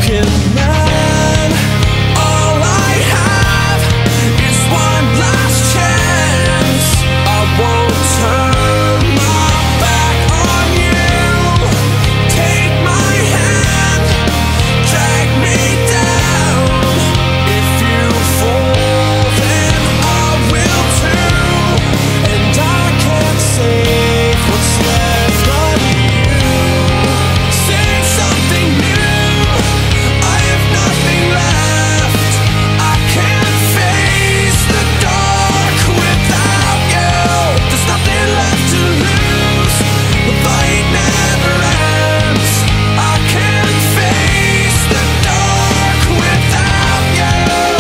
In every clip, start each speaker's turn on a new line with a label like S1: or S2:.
S1: broken man. All I have is one last chance. I won't turn my back on you. Take my hand, drag me down. If you fall, then I will too. And I can't save what's left of you. Say something new. I have nothing left. I can't face the dark without you. There's nothing left to lose. The fight never ends. I can't face the dark without you.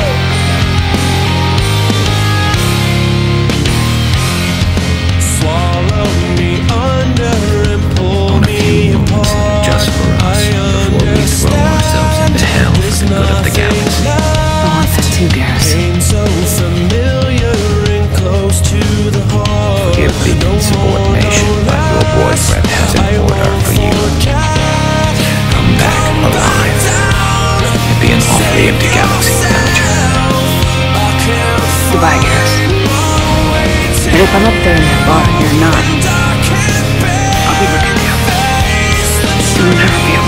S1: Swallow me under and pull me apart.
S2: Just for us, before we throw ourselves into hell for the good of the galaxy.
S3: I want that too, Garrus.
S1: Pain so familiar and close to the heart.
S2: Forgive the insubordination, but your boyfriend has an order for you. Come back alive. It'd be an awfully empty galaxy without you.
S3: Goodbye, Garrus. And if I'm up there in that bar and you're not, I'll be looking down. You'll never be alone.